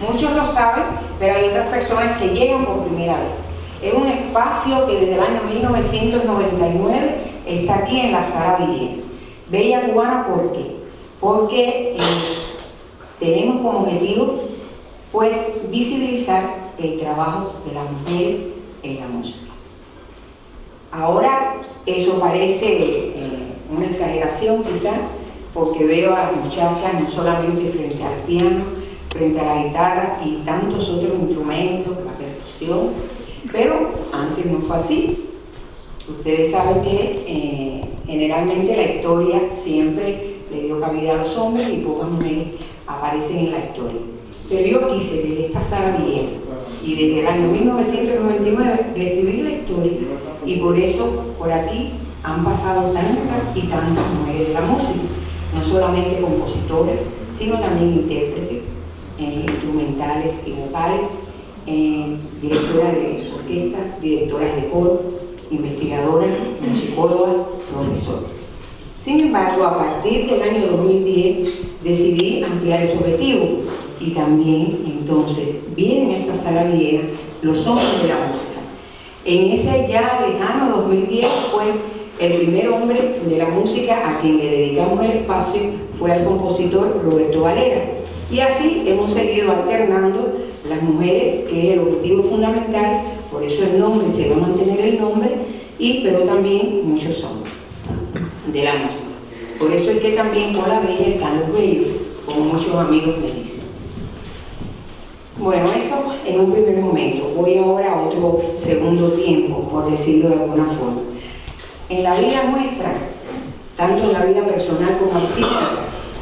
Muchos lo saben, pero hay otras personas que llegan por primera vez. Es un espacio que desde el año 1999 está aquí en la Sala Villena. Bella Cubana, ¿por qué? Porque tenemos como objetivo, pues, visibilizar el trabajo de las mujeres en la música. Ahora, eso parece una exageración quizás, porque veo a las muchachas no solamente frente al piano, frente a la guitarra y tantos otros instrumentos, la percusión, pero antes no fue así. Ustedes saben que generalmente la historia siempre le dio cabida a los hombres y pocas mujeres aparecen en la historia. Pero yo quise desde esta Sala Villena y desde el año 1999 reescribir la historia, y por eso por aquí han pasado tantas y tantas mujeres de la música, no solamente compositoras, sino también intérpretes, instrumentales y vocales, directoras de orquesta, directoras de coro, investigadoras, musicólogas, profesoras. Sin embargo, a partir del año 2010 decidí ampliar ese objetivo, y también entonces vienen a esta Sala Villena los hombres de la música. En ese ya lejano 2010 fue el primer hombre de la música a quien le dedicamos el espacio, fue al compositor Roberto Valera. Y así hemos seguido alternando las mujeres, que es el objetivo fundamental, por eso el nombre, se va a mantener el nombre, pero también muchos hombres de la música. Por eso es que también con la bella están los bellos, como muchos amigos me dicen. Bueno, eso en un primer momento. Voy ahora a otro segundo tiempo, por decirlo de alguna forma. En la vida nuestra, tanto en la vida personal como artística,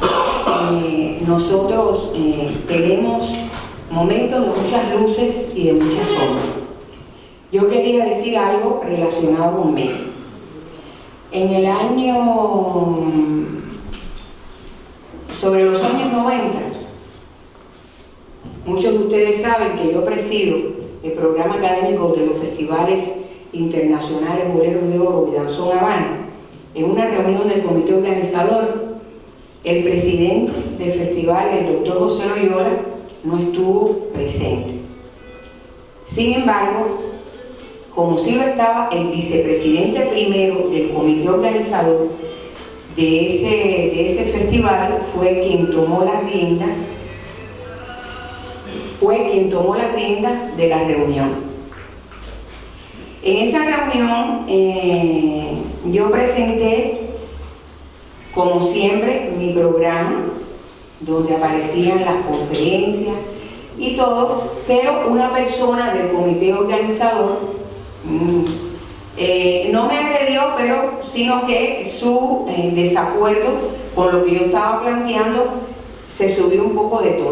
nosotros tenemos momentos de muchas luces y de muchas sombras. Yo quería decir algo relacionado con Mel. En el año, sobre los años 90, muchos de ustedes saben que yo presido el programa académico de los festivales internacionales Boleros de Oro y Danzón Habana. En una reunión del comité organizador, el presidente del festival, el doctor José Loyola, no estuvo presente. Sin embargo, como sí lo estaba el vicepresidente primero del comité organizador de ese festival, fue quien tomó las riendas de la reunión. En esa reunión yo presenté, como siempre, mi programa, donde aparecían las conferencias y todo, pero una persona del comité organizador no me agredió, pero sino que su desacuerdo con lo que yo estaba planteando se subió un poco de tono.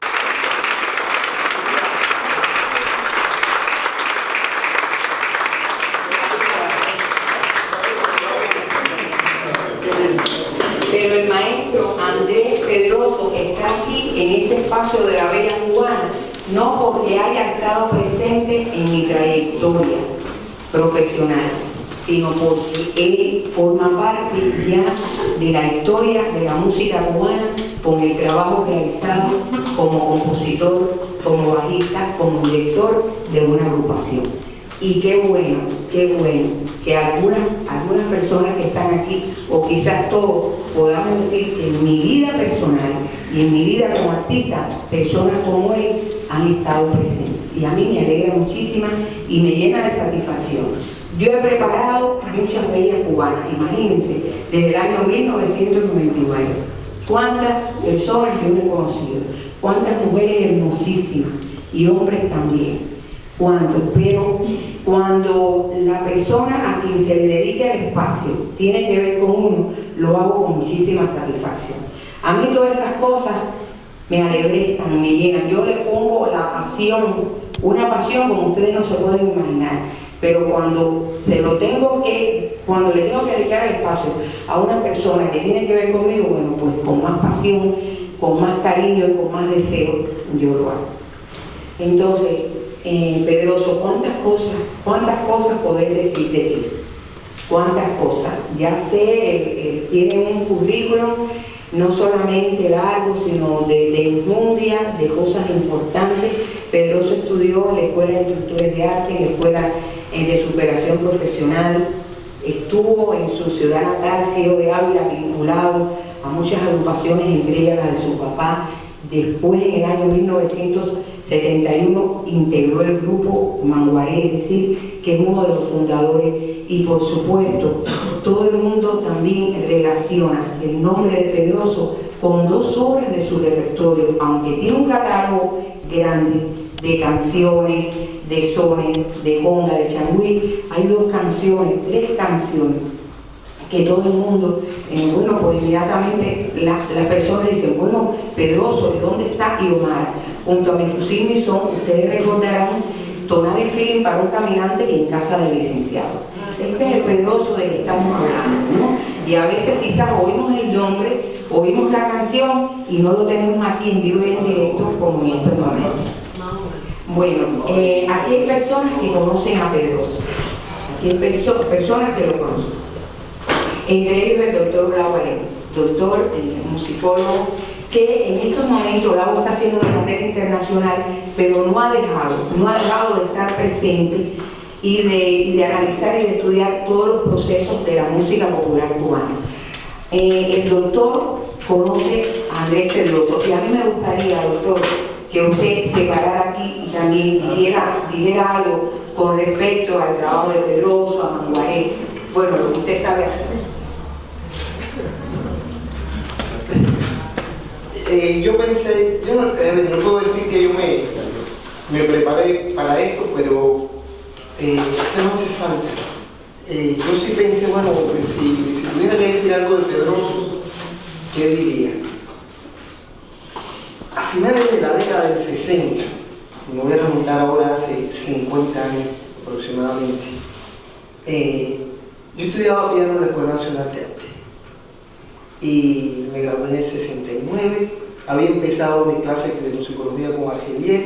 Pero el maestro Andrés Pedroso está aquí en este espacio de la Bella Cubana, no porque haya estado presente en mi trayectoria profesional, sino porque él forma parte ya de la historia de la música cubana, con el trabajo realizado como compositor, como bajista, como director de una agrupación. Y qué bueno que algunas personas que están aquí, o quizás todos, podamos decir que en mi vida personal y en mi vida como artista, personas como él han estado presentes. Y a mí me alegra muchísimo y me llena de satisfacción. Yo he preparado muchas bellas cubanas, imagínense, desde el año 1999. Cuántas personas yo he conocido, cuántas mujeres hermosísimas y hombres también. Pero cuando la persona a quien se le dedica el espacio tiene que ver con uno, lo hago con muchísima satisfacción. A mí todas estas cosas me alegran, me llenan. Yo le pongo la pasión, una pasión como ustedes no se pueden imaginar. Pero cuando le tengo que dedicar el espacio a una persona que tiene que ver conmigo, bueno, pues con más pasión, con más cariño y con más deseo, yo lo hago. Entonces, Pedroso, cuántas cosas poder decir de ti, cuántas cosas. Ya sé, él tiene un currículum no solamente largo, sino de enjundia, de cosas importantes. Pedroso estudió en la Escuela de Instructores de Arte, en la Escuela de Superación Profesional, estuvo en su ciudad natal, Ciego de Ávila, vinculado a muchas agrupaciones, entre ellas la de su papá. Después, en el año 1971, integró el grupo Manguaré, es decir, que es uno de los fundadores. Y por supuesto, todo el mundo también relaciona el nombre de Pedroso con dos obras de su repertorio, aunque tiene un catálogo grande de canciones, de sones, de conga, de changüí. Hay dos canciones, tres canciones, que todo el mundo, bueno, pues inmediatamente las personas dicen, bueno, Pedroso, ¿de dónde está Iomara? Junto a Mi Fusil, Mi Son, ustedes recordarán Tonada y Feeling para un caminante y En casa del licenciado. Este es el Pedroso del que estamos hablando, ¿no? Y a veces quizás oímos el nombre, oímos la canción y no lo tenemos aquí en vivo y en directo como en estos momentos. Bueno, aquí hay personas que conocen a Pedroso, aquí hay personas que lo conocen. Entre ellos el doctor Bravo Alén, doctor, musicólogo, que en estos momentos Bravo está haciendo una carrera internacional, pero no ha dejado de estar presente y de analizar y de estudiar todos los procesos de la música popular cubana. El doctor conoce a Andrés Pedroso, y a mí me gustaría, doctor, que usted se parara aquí y también dijera algo con respecto al trabajo de Pedroso, a Manguaré, bueno, lo que usted sabe hacer. Yo pensé, yo no puedo decir que yo me preparé para esto, pero esto no hace falta. Yo sí pensé, bueno, si tuviera que decir algo de Pedroso, ¿qué diría? A finales de la década del 60, me voy a remontar ahora hace 50 años aproximadamente, yo estudiaba piano en la Escuela Nacional de Arte y me gradué en el 69. Había empezado mis clases de musicología con Argelier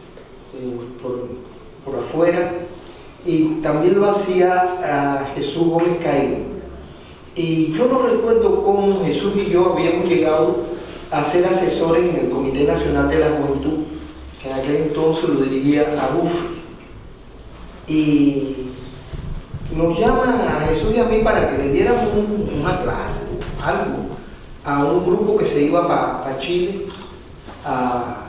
por afuera, y también lo hacía a Jesús Gómez Cairo. Y yo no recuerdo cómo Jesús y yo habíamos llegado a ser asesores en el Comité Nacional de la Juventud, que en aquel entonces lo dirigía Agufri. Y nos llaman a Jesús y a mí para que le diéramos una clase, algo, a un grupo que se iba para Chile a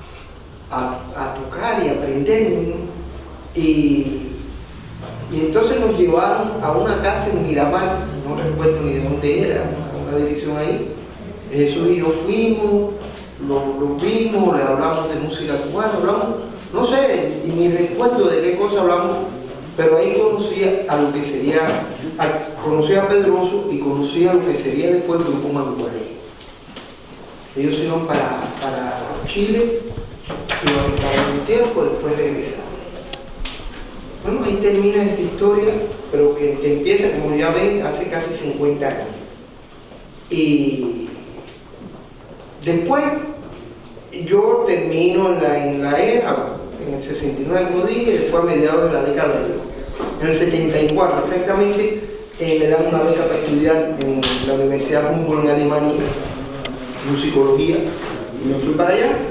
tocar y aprender, ¿no? Y entonces nos llevaron a una casa en Miramar, no recuerdo ni de dónde era, una dirección ahí. Jesús y yo fuimos, lo vimos, le hablamos de música cubana, hablamos, no sé, y ni recuerdo de qué cosa hablamos, pero ahí conocía a lo que sería, conocía a Pedroso y conocía a lo que sería después el grupo Manguaré. Ellos iban para Chile, iban a estar un tiempo, después regresaron. Bueno, ahí termina esa historia, pero que empieza, como ya ven, hace casi 50 años. Y después yo termino en la ERA, en el 69, como dije, después a mediados de la década del 74, exactamente, me dan una beca para estudiar en la Universidad Humboldt en Alemania, musicología, y me fui para allá.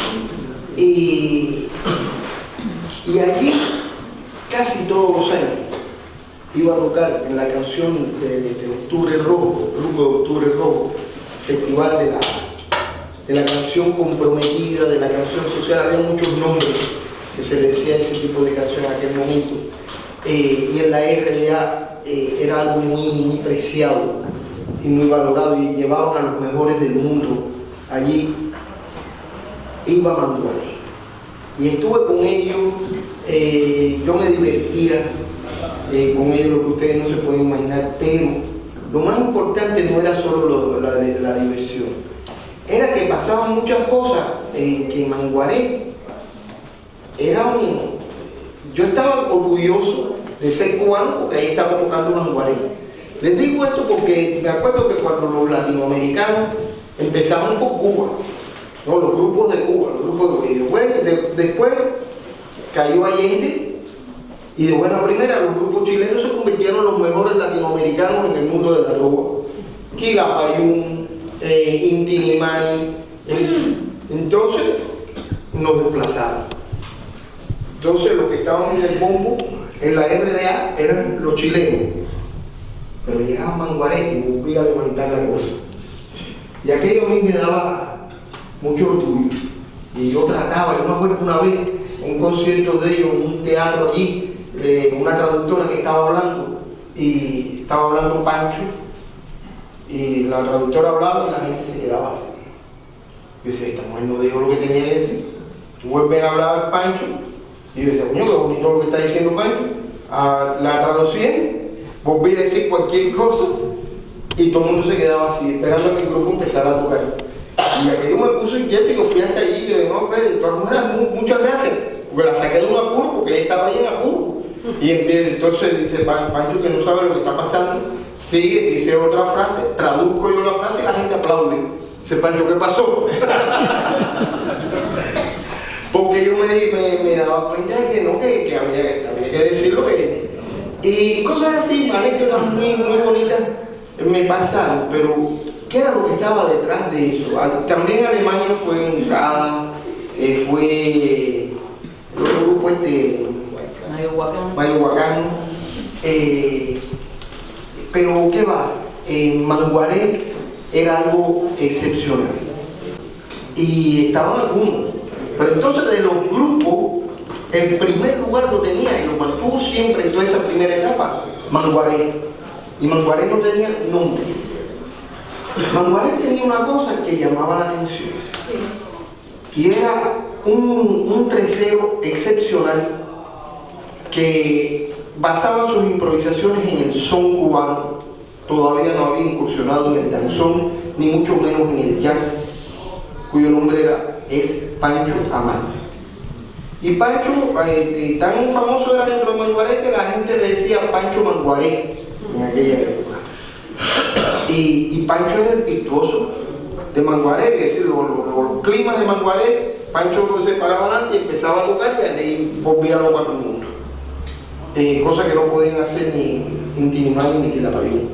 Y allí, casi todos los años, iba a tocar en la canción de Octubre Rojo, el grupo de Octubre Rojo, festival de la canción comprometida, de la canción social. Había muchos nombres que se le decía a ese tipo de canción en aquel momento, y en la RDA era algo muy preciado y muy valorado, y llevaban a los mejores del mundo allí. Iba Manguaré y estuve con ellos, yo me divertía con ellos, lo que ustedes no se pueden imaginar, pero lo más importante no era solo la diversión, era que pasaban muchas cosas, que Manguaré era yo estaba orgulloso de ser cubano porque ahí estaba tocando Manguaré. Les digo esto porque me acuerdo que cuando los latinoamericanos empezaban por Cuba, ¿no? Los grupos de Cuba, los grupos después cayó Allende, y de buena primera los grupos chilenos se convirtieron en los mejores latinoamericanos en el mundo de la roba. Quilapayún, Inti-Illimani. Entonces nos desplazaron. Entonces los que estaban en el bombo, en la RDA, eran los chilenos. Pero llegaba Manguaré y volvía a levantar la cosa. Y aquello a mí me daba mucho orgullo. Y yo trataba, yo me acuerdo una vez, un concierto de ellos, en un teatro allí, una traductora que estaba hablando, y estaba hablando Pancho, y la traductora hablaba y la gente se quedaba así. Yo decía, esta mujer no dijo lo que tenía que decir. Tú vuelves a hablar al Pancho, y yo decía, coño, qué bonito lo que está diciendo Pancho. La traducía, volví a decir cualquier cosa, y todo el mundo se quedaba así, esperando que el grupo empezara a tocar. Y aquello me puso inquieto y yo fui hasta allí y dije, no, pero de todas maneras, muchas gracias, porque la saqué de un apuro, porque ella estaba ahí en apuro. Y entonces dice Pancho, que no sabe lo que está pasando, sigue, dice otra frase, traduzco yo la frase y la gente aplaude. Dice Pancho, ¿qué pasó? Porque yo me daba cuenta de que no, que había que decirlo. Y cosas así, anécdotas muy bonitas me pasaron, pero ¿qué era lo que estaba detrás de eso? También Alemania fue honrada, fue otro grupo Mayohuacán, pero ¿qué va? Manguaré era algo excepcional y estaban algunos, pero entonces de los grupos el primer lugar lo tenía y lo mantuvo siempre en toda esa primera etapa Manguaré, y Manguaré no tenía nombre. Manguaré tenía una cosa que llamaba la atención y era un treseo excepcional que basaba sus improvisaciones en el son cubano. Todavía no había incursionado en el danzón, ni mucho menos en el jazz, cuyo nombre es Pancho Amar. Y Pancho, tan famoso era dentro de Manguaré que la gente le decía Pancho Manguaré en aquella época. Y Pancho era el virtuoso de Manguaré, es decir, los climas de Manguaré, Pancho se paraba adelante y empezaba a tocar y ahí volvía loco a todo el mundo. Cosa que no podían hacer ni Inti-Illimani ni Quilapayún.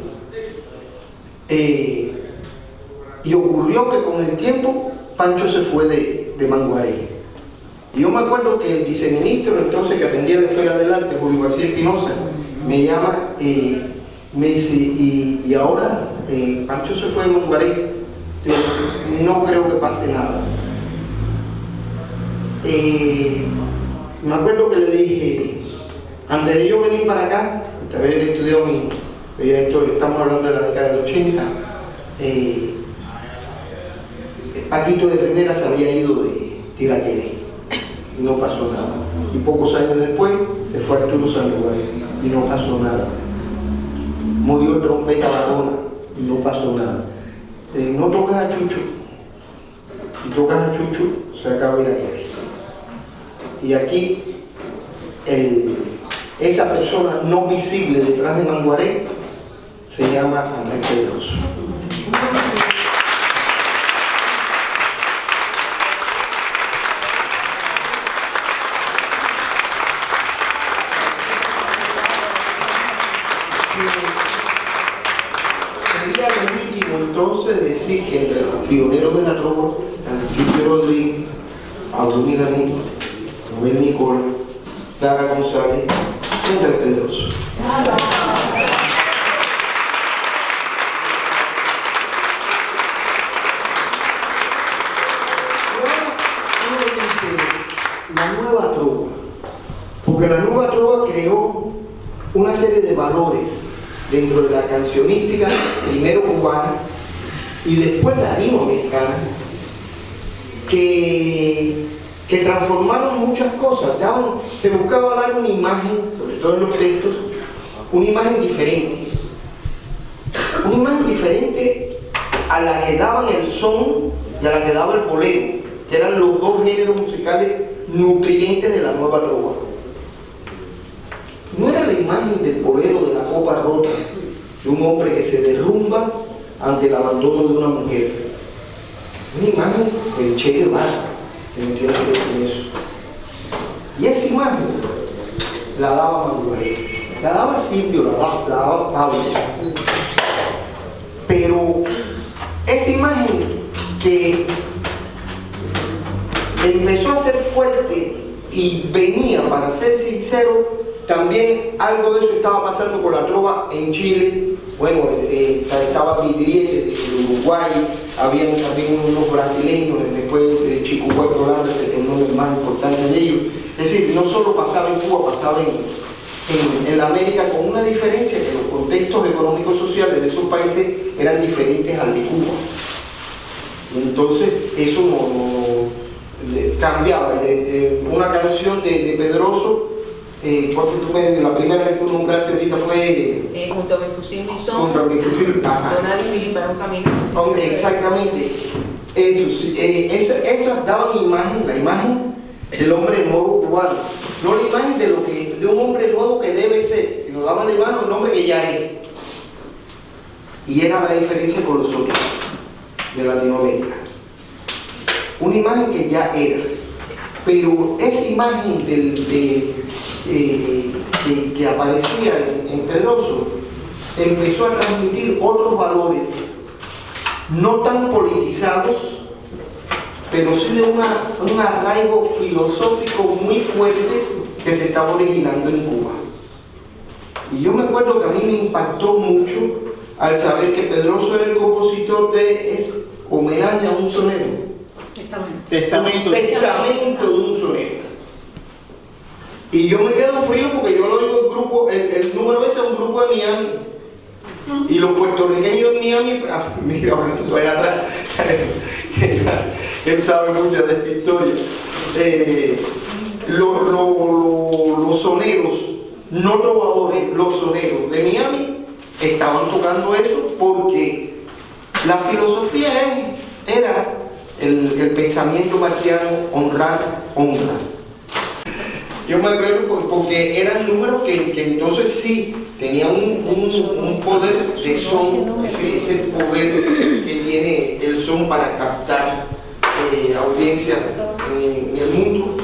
Y ocurrió que con el tiempo Pancho se fue de Manguaré. Y yo me acuerdo que el viceministro entonces que atendía la Esfera del Arte, Julio García Espinosa, me llama, me dice, y ahora Pancho se fue de Manguaré, no creo que pase nada. Me acuerdo que le dije, antes de yo venir para acá, de haber estudiado estamos hablando de la década del 80, Paquito de Rivera se había ido de Tiraquere y no pasó nada. Y pocos años después se fue Arturo Sandoval y no pasó nada. Murió el trompeta Barona y no pasó nada. No tocas a Chucho. Si tocas a Chucho, se acaba Tiraquere. Y aquí esa persona no visible detrás de Manguaré se llama Andrés Pedroso. Sería legítimo entonces decir que entre los pioneros de la trova están Silvio Rodríguez, Pablo Milanés, Noel Nicola, Sara González y Andrés Pedroso. La nueva trova, porque la nueva trova creó una serie de valores dentro de la cancionística, primero cubana y después latinoamericana, que transformaron muchas cosas, se buscaba dar una imagen, sobre todo en los textos, una imagen diferente a la que daban el son y a la que daba el bolero, que eran los dos géneros musicales nutrientes de la nueva trova. No era la imagen del bolero de la copa rota, de un hombre que se derrumba ante el abandono de una mujer. Una imagen del Che Guevara, que no tiene que ver con eso. Y esa imagen la daba Manguaré, la daba Silvio, la daba Pablo. Pero esa imagen fuerte y venía, para ser sincero, también algo de eso estaba pasando con la trova en Chile. Bueno, estaba Vidriete de Uruguay, habían también unos brasileños, después Chico Huerta Holanda se tornó el más importante de ellos. Es decir, no solo pasaba en Cuba, pasaba en la América, con una diferencia, que los contextos económicos sociales de esos países eran diferentes al de Cuba. Entonces eso no cambiaba. Una canción de Pedroso, ¿cuál fue la primera que tú nombraste ahorita? Fue junto a mi fusil mi son, contra mi fusil, Donald y Filipe para un camino. Exactamente. Esas daban imagen, la imagen del hombre nuevo cubano, no la imagen de un hombre nuevo que debe ser, sino daban la imagen del hombre que ya es. Y era la diferencia con los otros de Latinoamérica. Una imagen que ya era, pero esa imagen que aparecía en Pedroso empezó a transmitir otros valores, no tan politizados, pero sí de un arraigo filosófico muy fuerte que se estaba originando en Cuba. Y yo me acuerdo que a mí me impactó mucho al saber que Pedroso era el compositor de homenaje a un sonero. Testamento de un sonero. Y yo me quedo frío porque yo lo digo, el grupo, el número ese es un grupo de Miami. Y los puertorriqueños en Miami, mira, bueno, atrás, él sabe mucho de esta historia. Los soneros, no trovadores, los soneros de Miami estaban tocando eso porque la filosofía era el pensamiento martiano, honrar. Yo me acuerdo porque eran números que entonces sí tenían un poder de son, ese poder que tiene el son para captar audiencia en el mundo.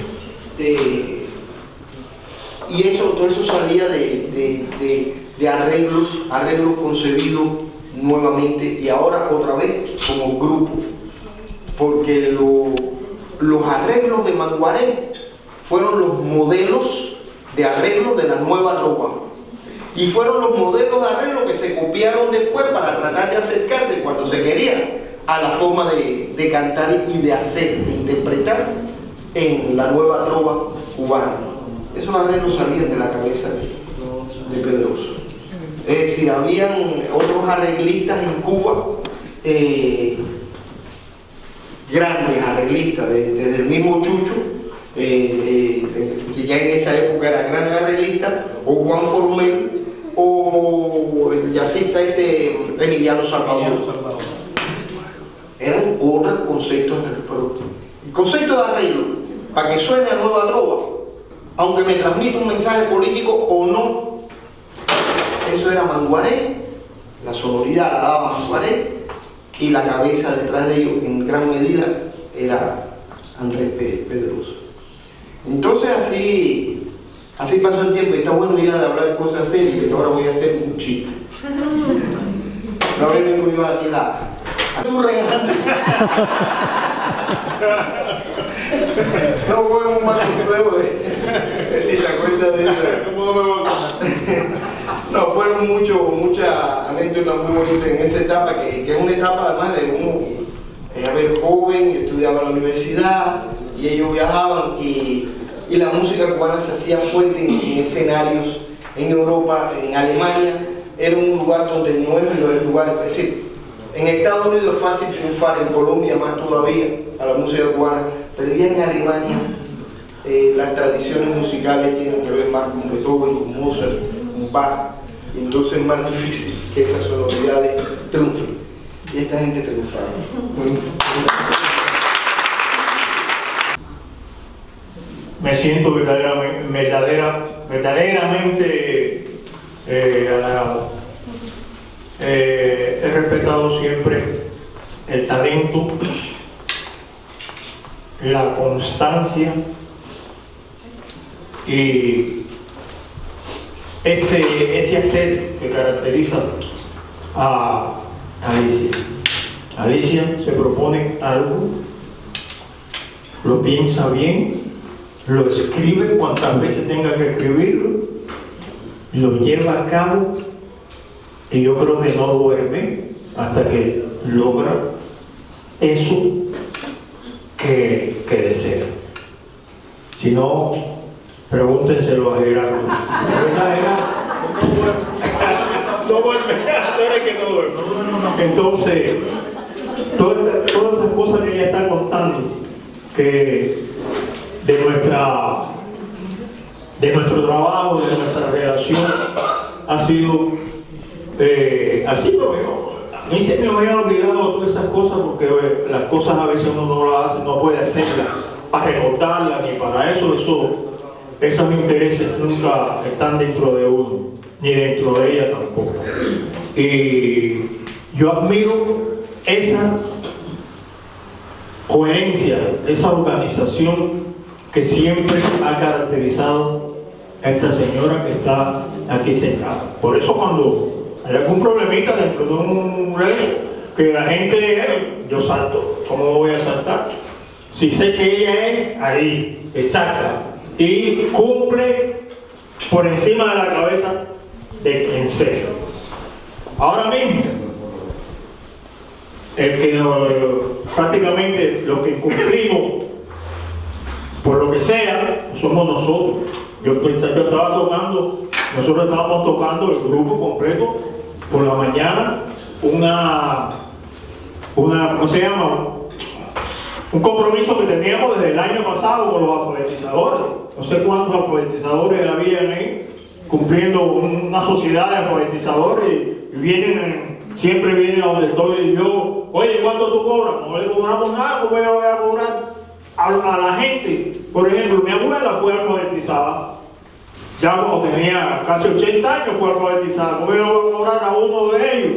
Y todo eso salía de arreglos concebidos nuevamente y ahora otra vez como grupo, porque los arreglos de Manguaré fueron los modelos de arreglo de la nueva trova y fueron los modelos de arreglo que se copiaron después para tratar de acercarse cuando se quería a la forma de cantar y de hacer, de interpretar en la nueva trova cubana. Esos arreglos salían de la cabeza de Pedroso. Es decir, habían otros arreglistas en Cuba, grandes arreglistas, desde el mismo Chucho, que ya en esa época era gran arreglista, o Juan Formel, o el jazzista Emiliano Salvador. Eran otros conceptos de arreglo, pero el concepto de arreglo, para que suene a nueva trova, aunque me transmita un mensaje político o no, eso era Manguaré, la sonoridad la daba Manguaré, y la cabeza detrás de ellos en gran medida era Andrés Pedroso. Entonces así pasó el tiempo, y está bueno ya de hablar cosas serias, y ahora voy a hacer un chiste. No vengo yo aquí tú regalando. No hubo un mal consejo de te acuerdas de eso. ¿Cómo me voy a contar? No, fueron muchas anécdotas muy bonitas en esa etapa, que es una etapa además de uno joven. Yo estudiaba en la universidad y ellos viajaban y la música cubana se hacía fuerte en escenarios en Europa, en Alemania. Era un lugar donde no es el lugar, es decir, en Estados Unidos es fácil triunfar, en Colombia más todavía a la música cubana, pero ya en Alemania las tradiciones musicales tienen que ver más con Beethoven, con Mozart, con Bach, y entonces es más difícil que esas sonoridades triunfen. Y esta gente triunfaba. Me siento verdaderamente halagado. He respetado siempre el talento, la constancia y ese hacer que caracteriza a Alicia. Alicia se propone algo, lo piensa bien lo escribe cuantas veces tenga que escribirlo, lo lleva a cabo y yo creo que no duerme hasta que logra eso que desea. Si no, pregúntenselo a Gerardo. No duerme, tú eres que no duerme. Entonces, todas estas cosas que ella está contando, que de nuestro trabajo, de nuestra relación, ha sido así, pero a mí se me había olvidado todas esas cosas, porque las cosas a veces uno no las hace, no puede hacerlas para recordarlas ni para eso, esos intereses nunca están dentro de uno, ni dentro de ella tampoco. Y yo admiro esa coherencia, esa organización que siempre ha caracterizado a esta señora que está aquí sentada. Por eso cuando hay algún problemita dentro de un rezo, que la gente, yo salto, ¿cómo voy a saltar? Si sé que ella es ahí, exacta, y cumple por encima de la cabeza de quien sea. Ahora mismo, prácticamente lo que cumplimos, por lo que sea, somos nosotros. Yo estaba tocando, nosotros estábamos tocando el grupo completo por la mañana, ¿cómo se llama? Un compromiso que teníamos desde el año pasado con los alfabetizadores. No sé cuántos alfabetizadores habían ahí, cumpliendo una sociedad de alfabetizadores, y siempre vienen a donde estoy yo. Oye, ¿cuánto tú cobras? No le cobramos nada, ¿cómo yo voy a cobrar a la gente? Por ejemplo, mi abuela fue alfabetizada, ya cuando tenía casi 80 años fue alfabetizada. ¿Cómo yo voy a cobrar a uno de ellos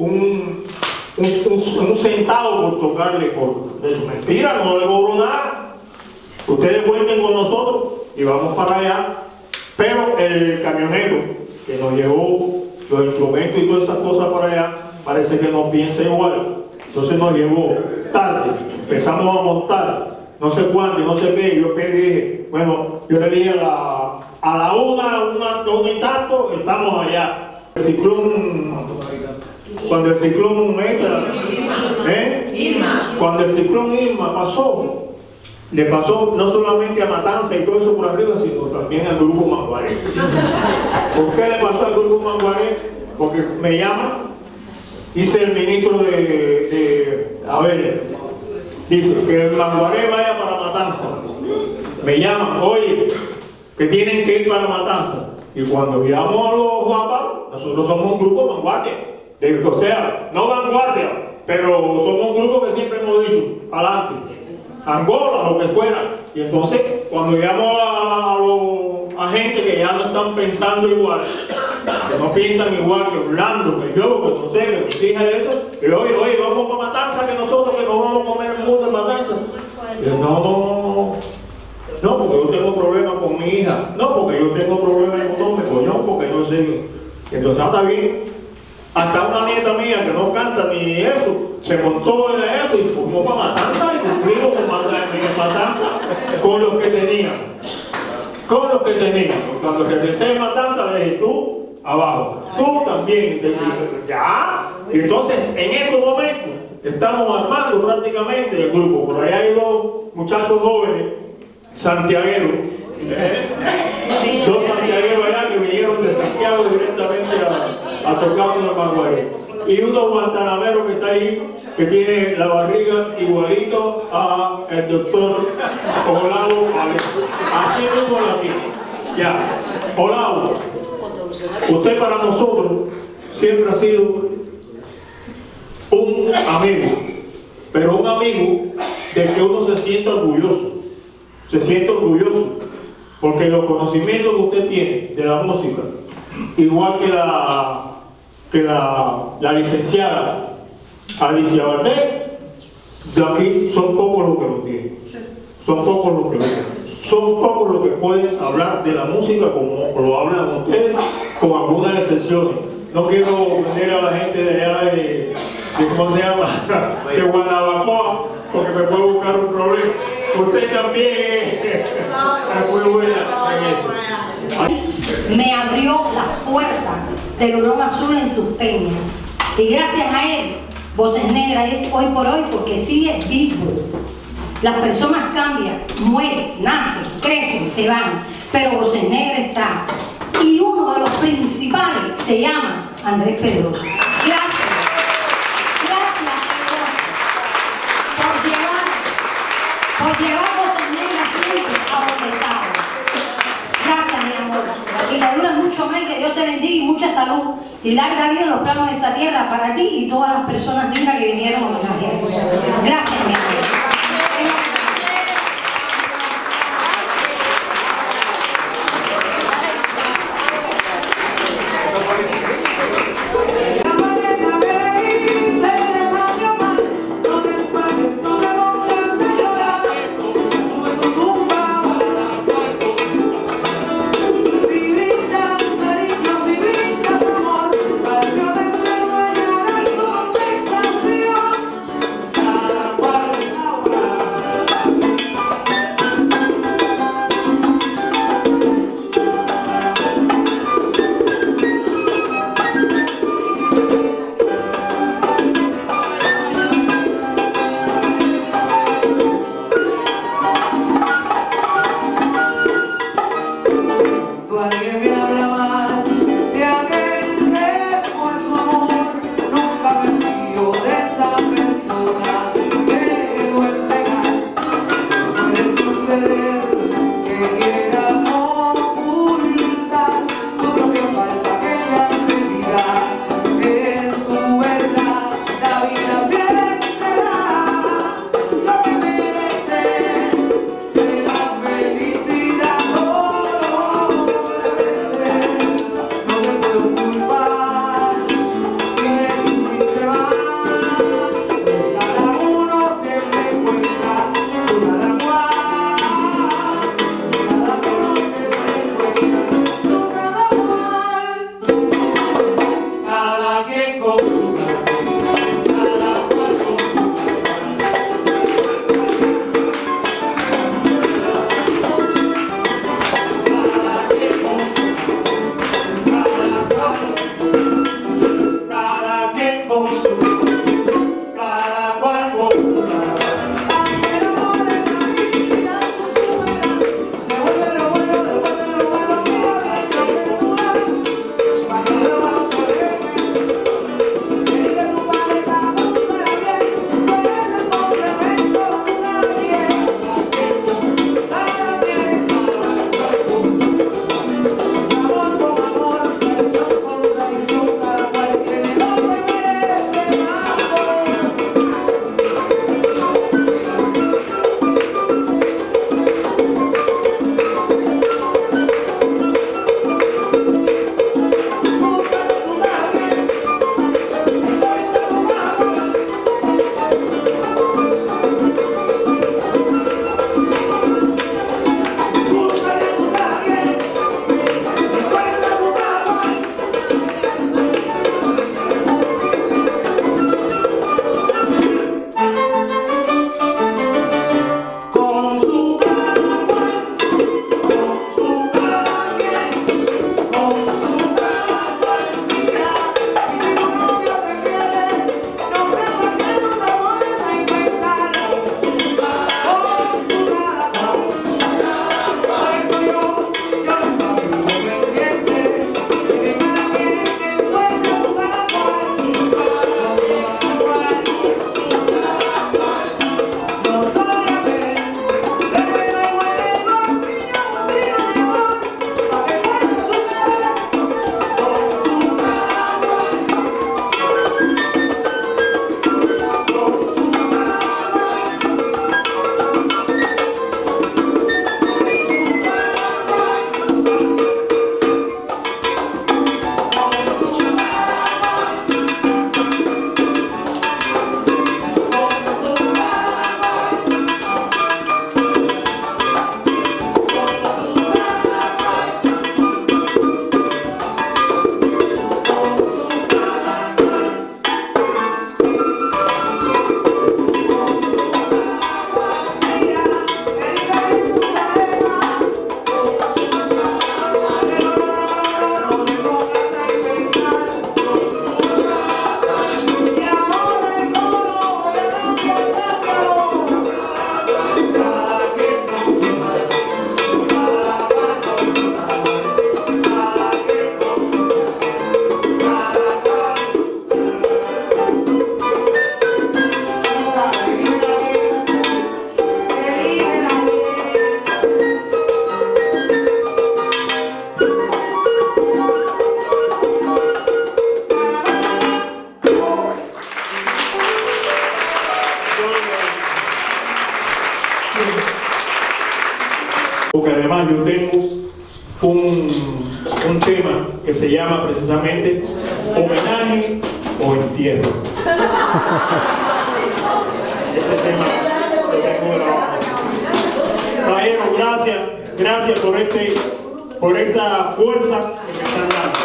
un centavo por tocarle de su mentira? No le cobro nada. Ustedes cuenten con nosotros y vamos para allá. Pero el camionero que nos llevó los instrumentos y todas esas cosas para allá, parece que no piensa igual. Entonces nos llevó tarde, empezamos a montar, no sé cuándo y no sé qué. Yo dije, bueno, yo le dije a la una y tanto, estamos allá. El ciclón, cuando el ciclón entra, cuando el ciclón Irma pasó, le pasó no solamente a Matanza y todo eso por arriba, sino también al grupo Manguaré. ¿Por qué le pasó al grupo Manguaré? Porque me llama, dice el ministro dice que el Manguaré vaya para Matanza. Me llaman, oye, que tienen que ir para Matanza. Y cuando llamo a los guapas, nosotros somos un grupo vanguardia. O sea, no vanguardia, pero somos un grupo que siempre hemos dicho, adelante, Angola, lo que fuera. Y entonces, cuando llamo a gente que ya no están pensando igual, que no piensan igual, que Orlando, que yo, que no sé, que mis hijas y eso, que oye, vamos para Matanza, que nosotros que nos vamos a comer el mundo en Matanza. No, porque yo tengo problemas con mi hija. No, porque yo tengo problemas económicos. No, porque yo sé. Entonces, está bien. Hasta una nieta mía que no canta ni eso, se montó en eso y formó para Matanza y cumplimos con Matanza con los que teníamos. Con los que teníamos. Cuando regresé de Matanza, le dije, tú, abajo. Tú también. Ya. Y entonces, en estos momentos, estamos armando prácticamente el grupo. Por ahí hay dos muchachos jóvenes, santiagueros. Dos santiagueros allá que vinieron de Santiago directamente a tocar con el Manguaré. Y uno guantanamero que está ahí, que tiene la barriga igualito a el doctor Olavo Alejo. Así mismo la tiene. Ya, Olavo, usted para nosotros siempre ha sido un amigo, pero un amigo del que uno se siente orgulloso. Se siente orgulloso, porque los conocimientos que usted tiene de la música, igual que la licenciada Alicia Valdés, de aquí son pocos los que lo tienen. Son pocos los que lo tienen. Son pocos los que pueden hablar de la música como lo hablan ustedes, con algunas excepciones. No quiero poner a la gente de allá de ¿cómo se llama? De Guanabacoa, porque me puede buscar un problema. Usted también puertas del Hurón Azul en sus peñas. Y gracias a él, Voces Negras es hoy por hoy porque sigue vivo. Las personas cambian, mueren, nacen, crecen, se van, pero Voces Negras está. Y uno de los principales se llama Andrés Pedroso. Gracias. Gracias, Pedroso, por llevar Voces Negras siempre a donde estaba. Gracias, mi amor. Y que dure mucho más, que Dios te bendiga y mucha salud y larga vida en los planos de esta tierra para ti y todas las personas lindas que vinieron a homenajear. Gracias, mi amor. Para porque además yo tengo un tema que se llama precisamente homenaje o entierro. Ese tema lo tengo grabado. Caballero, gracias por esta fuerza que me están dando.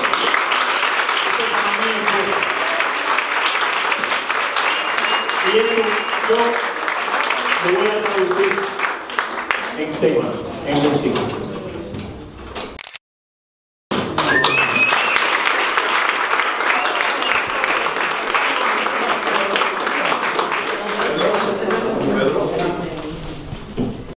Y esto yo lo voy a traducir en temas, en música.